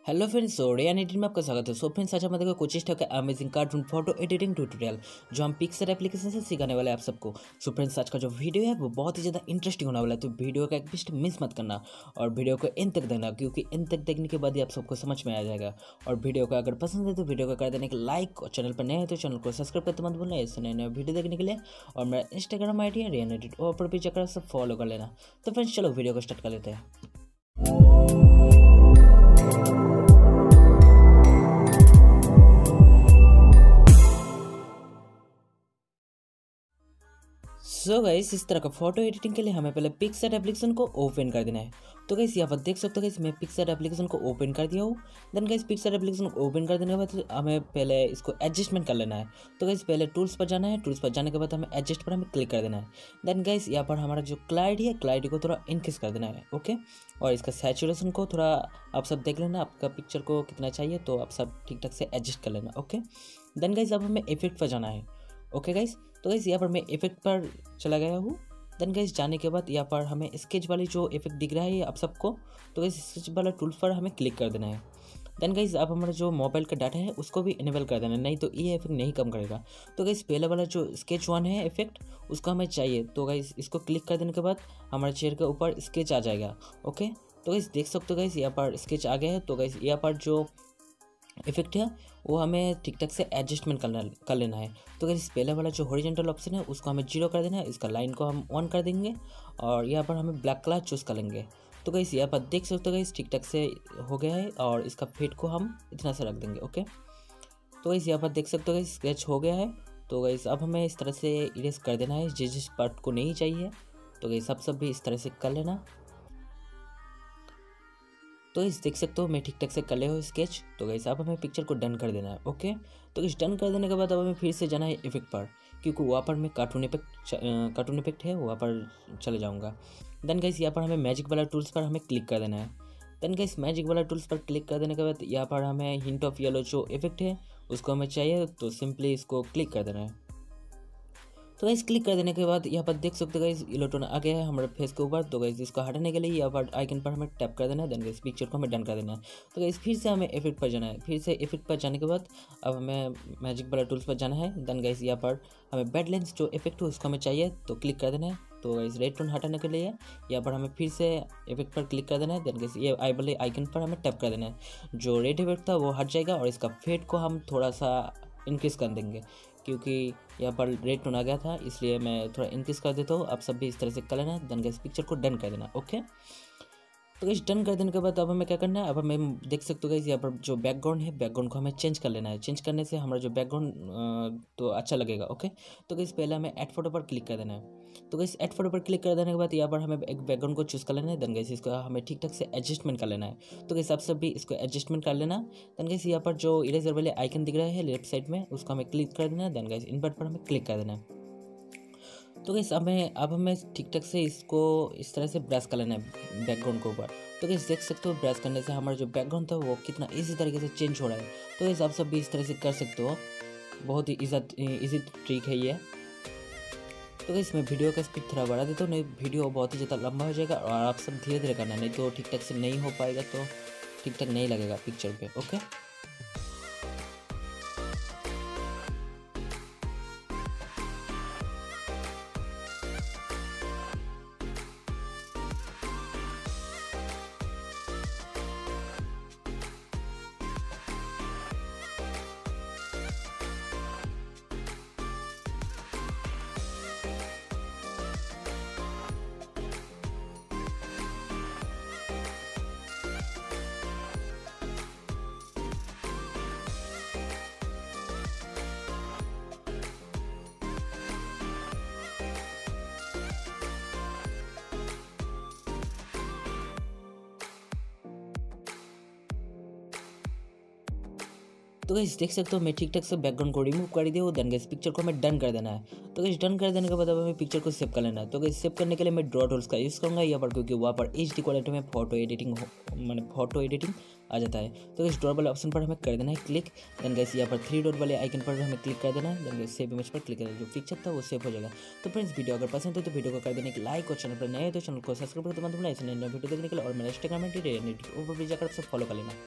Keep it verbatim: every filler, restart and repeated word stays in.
Hello friends, so rain editing में आपका स्वागत है। सो फ्रेंड्स, आज हम देखो कोशिश का amazing cartoon photo editing tutorial जो हम पिक्सर एप्लीकेशन से सिखाने वाले हैं आप सबको। सो फ्रेंड्स, आज का जो वीडियो है वो बहुत ही ज़्यादा इंटरेस्टिंग होने वाला है, तो वीडियो का एक भी मिस मत करना और वीडियो को एंड तक देखना, क्योंकि एंड तक देखने के बाद ही आप सबको समझ में आ जाएगा। और वीडियो को अगर पसंद है तो वीडियो को कर देने के लाइक, और चैनल पर नए हैं तो चैनल को सब्सक्राइब करते मत भूलना ऐसे नए नए वीडियो देखने के लिए। और मेरा इंस्टाग्राम आई डी है रेन एडिट, और पर भी जाकर सब फॉलो कर लेना। तो फ्रेंड्स, चलो वीडियो को स्टार्ट कर लेते हैं। सो गाइस, इस तरह का फोटो एडिटिंग के लिए हमें पहले पिक्सआर्ट एप्लीकेशन को ओपन कर देना है। तो गाइस, यहाँ पर देख सकते हो गाइस, मैं पिक्सआर्ट एप्लीकेशन को ओपन कर दिया हूँ। देन गाइस, पिक्सआर्ट एप्लीकेशन को ओपन कर देने के बाद हमें पहले इसको एडजस्टमेंट कर लेना है। तो गाइस, पहले टूल्स पर जाना है। टूल्स पर जाने के बाद हमें एडजस्ट पर हमें क्लिक कर देना है। देन गाइस, यहाँ पर हमारा जो क्लैरिटी है, क्लैरिटी को थोड़ा इंक्रीज कर देना है। ओके, और इसका सैचुरेशन को थोड़ा आप सब देख लेना, आपका पिक्चर को कितना चाहिए, तो आप सब ठीक ठाक से एडजस्ट कर लेना। ओके, देन गाइस, अब हमें इफेक्ट पर जाना है। ओके गाइस, तो गाइस यहाँ पर मैं इफेक्ट पर चला गया हूँ। देन गाइस, जाने के बाद यहाँ पर हमें स्केच वाली जो इफेक्ट दिख रहा है आप सबको, तो गाइस स्केच वाला टूल पर हमें क्लिक कर देना है। देन गाइस, अब हमारा जो मोबाइल का डाटा है उसको भी इनेबल कर देना है, नहीं तो ये इफेक्ट नहीं कम करेगा। तो गाइस, पहले वाला जो स्केच वन है इफेक्ट, उसको हमें चाहिए। तो गाइस, इसको क्लिक कर देने के बाद हमारे चेयर के ऊपर स्केच आ जाएगा। ओके, तो गाइस देख सकते हो गाइस, यहाँ पर स्केच आ गया है। तो गाइस, यहाँ पर जो इफेक्ट है वो हमें ठीक ठाक से एडजस्टमेंट करना कर लेना है। तो गाइस, पहले वाला जो हॉरिजॉन्टल ऑप्शन है उसको हमें जीरो कर देना है, इसका लाइन को हम ऑन कर देंगे और यहाँ पर हमें ब्लैक कलर चूज़ कर लेंगे। तो गाइस, यहाँ पर देख सकते हो गाइस, ठीक ठाक से हो गया है और इसका फेट को हम इतना से रख देंगे। ओके, तो गाइस, यहाँ पर देख सकते हो गाइस, स्केच हो गया है। तो गाइस, अब हमें इस तरह से इरेज कर देना है जिस जिस पार्ट को नहीं चाहिए। तो गाइस, सब सब भी इस तरह से कर लेना। तो इस देख सकते हो मैं ठीक ठाक से कर लिया हूँ स्केच। तो गाइस, अब हमें पिक्चर को डन कर देना है। ओके, तो इस डन कर देने के बाद अब हमें फिर से जाना है इफेक्ट पर, क्योंकि वहाँ पर मैं कार्टून इफेक्ट कार्टून इफेक्ट है वहाँ पर चले जाऊँगा। देन गाइस, यहाँ पर हमें मैजिक वाला टूल्स पर हमें क्लिक कर देना है। देन गाइस, मैजिक वाला टूल्स पर क्लिक कर देने के बाद यहाँ पर हमें हिंट ऑफ येलो जो इफेक्ट है उसको हमें चाहिए, तो सिंपली इसको क्लिक कर देना है। तो गाइस, क्लिक कर देने के बाद यहाँ पर देख सकते हो गाइस, इलेक्ट्रॉन आ गया है हमारे फेस के ऊपर। तो गाइस, इसको हटाने के लिए यहाँ पर आइकन पर हमें टैप कर देना है। देन गाइस, पिक्चर को हमें डन कर देना है। तो गाइस, फिर से हमें इफेक्ट पर जाना है। फिर से इफेक्ट पर जाने के बाद अब हमें मैजिक वाला टूल्स पर जाना है। देन गाइस, यहाँ पर हमें बैड लेंस जो इफेक्ट है उसको हमें चाहिए, तो क्लिक कर देना है। तो गाइस, रेड टोन हटाने के लिए यहाँ पर हमें फिर से इफेक्ट पर क्लिक कर देना है। देन गाइस, ये आई वाले आइकन पर हमें टैप कर देना है। जो रेड इफेक्ट था वो हट जाएगा और इसका फेट को हम थोड़ा सा इंक्रीज कर देंगे, क्योंकि यहाँ पर रेड टोन आ गया था, इसलिए मैं थोड़ा इंक्रीज कर देता हूँ। आप सब भी इस तरह से कर लेना। देन गाइस, पिक्चर को डन कर देना। ओके, तो गाइस, डन कर देने के बाद अब हमें क्या करना है, अब हमें देख सकते हो गाइस, यहाँ पर जो बैकग्राउंड है बैकग्राउंड को हमें चेंज कर लेना है। चेंज करने से हमारा जो बैकग्राउंड तो अच्छा लगेगा। ओके, तो गाइस, पहले हमें ऐड फोटो पर क्लिक कर देना है। तो गाइस, ऐड फोटो पर क्लिक कर देने के बाद यहाँ पर हमें एक बैकग्राउंड को चूज़ कर लेना है। देन गाइस, इसको हमें ठीक ठाक से एडजस्टमेंट कर लेना है। तो गाइस, आप सब भी इसको एडजस्टमेंट कर लेना। देन गाइस, यहाँ पर जो इरेजर वाले आइकन दिख रहा है लेफ्ट साइड में, उसको हमें क्लिक कर देना है। देन गाइस, इन्वर्ट पर हमें क्लिक कर देना है। तो गाइस, हमें अब हमें ठीक ठाक से इसको इस तरह से ब्रश कर लेना है बैकग्राउंड के ऊपर। तो गाइस, देख सकते हो ब्रश करने से हमारा जो बैकग्राउंड था वो कितना इजी तरीके से चेंज हो रहा है। तो गाइस, आप सब भी इस तरह से कर सकते हो, बहुत ही इजी ट्रिक है ये। तो गाइस, मैं वीडियो का स्पीड थोड़ा बढ़ा देता हूँ, नहीं वीडियो बहुत ही ज़्यादा लंबा हो जाएगा और आप सब धीरे धीरे करना, नहीं तो ठीक ठाक से नहीं हो पाएगा, तो ठीक ठाक नहीं लगेगा पिक्चर पे। ओके, तो गाइस, देख सकते हो मैं ठीक ठाक से बैकग्राउंड को रिमूव कर दिया हूँ। देन गाइस, पिक्चर को हमें डन कर देना है। तो गाइस, डन कर देने के बाद अब हमें पिक्चर को सेव कर लेना है। तो गाइस, सेव करने के लिए मैं ड्रॉ टूल्स का यूज़ करूँगा यहाँ पर, क्योंकि वहाँ पर एच डी क्वालिटी में फोटो एडिटिंग मैंने फोटो एडिटिंग आ जाता है। तो गाइस, ड्रॉ वाले ऑप्शन पर हमें कर देना है क्लिक। देन गाइस, यहाँ पर थ्री डॉट वाले आइकन पर हमें क्लिक कर देना है। देन गाइस, सेव इमेज पर क्लिक करना है, जो पिक्चर था वो सेव हो जाएगा। तो फ्रेंड्स, वीडियो अगर पसंद है तो वीडियो को कर देने की लाइक, और चैनल पर नए हो तो चैनल को सब्सक्राइब करते मत भूलना ऐसे नए नए वीडियो देखने के लिए। और मेरा इंस्टाग्राम है ऊपर भी जाकर सब फॉलो कर लेना।